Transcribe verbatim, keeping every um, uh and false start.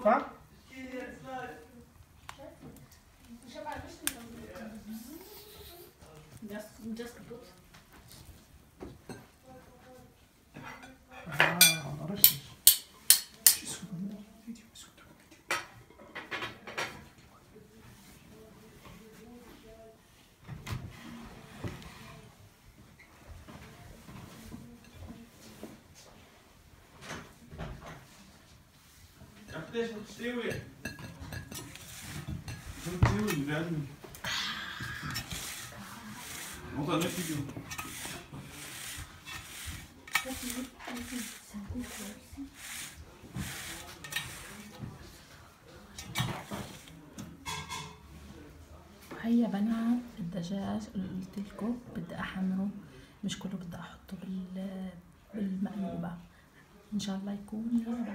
صح؟ Just, just put. اه ما رشش. شو اسمه الفيديو اسود. ليش تستوي؟ تستوي لازم. مو طالع فيديو. هيا بنات الدجاج اللي قلت لكم بدي احمره، مش كله بدي احطه بال بالمقلوبه، ان شاء الله يكون